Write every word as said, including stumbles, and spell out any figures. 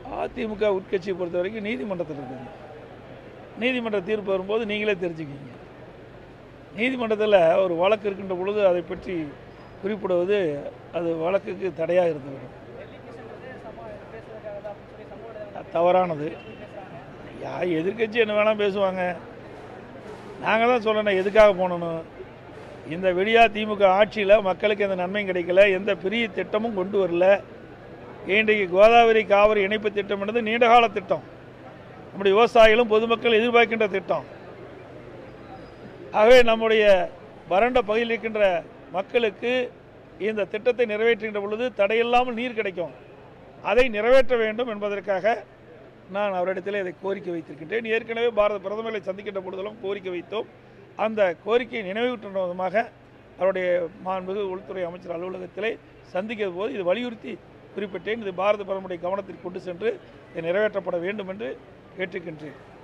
அதிமுக உட்கட்சியை பொறுத்த வரைக்கும் நீதிமன்றத்தில் இருக்குது. நீதிமன்ற தீர்ப்பு வரும்போது நீங்களே தெரிஞ்சுக்கிங்க. நீதிமன்றத்தில் ஒரு வழக்கு இருக்கின்ற பொழுது அதை பற்றி குறிப்பிடுவது அது வழக்குக்கு தடையாக இருந்துவிடும். தவறானது. யா எதிர்கட்சி என்ன வேணால் பேசுவாங்க. நாங்கள் தான் சொல்லணும் எதுக்காக போனணும். இந்த விடியா திமுக ஆட்சியில் மக்களுக்கு எந்த நன்மையும் கிடைக்கல, எந்த பெரிய திட்டமும் கொண்டு வரல. இன்றைக்கு கோதாவரி காவிரி இணைப்பு திட்டம் என்பது நீண்டகால திட்டம். நம்முடைய விவசாயிகளும் பொதுமக்கள் எதிர்பார்க்கின்ற திட்டம். ஆகவே நம்முடைய வறண்ட பகுதியில் இருக்கின்ற மக்களுக்கு இந்த திட்டத்தை நிறைவேற்றுகின்ற பொழுது தடையில்லாமல் நீர் கிடைக்கும். அதை நிறைவேற்ற வேண்டும் என்பதற்காக நான் அவரிடத்தில் இதை கோரிக்கை வைத்திருக்கின்றேன். ஏற்கனவே பாரத பிரதமரை சந்திக்கின்ற பொழுதெல்லாம் கோரிக்கை வைத்தோம். அந்த கோரிக்கையை நிறைவேற்றும் விதமாக அவருடைய மாண்புமிகு உள்துறை அமைச்சர் அலுவலகத்திலே சந்திக்கிற போது இது வலியுறுத்தி குறிப்பிட்டேன். இது பாரத பிரதமருடைய கவனத்திற்கு கொண்டு சென்று இது நிறைவேற்றப்பட வேண்டும் என்று கேட்டுக்கின்றேன்.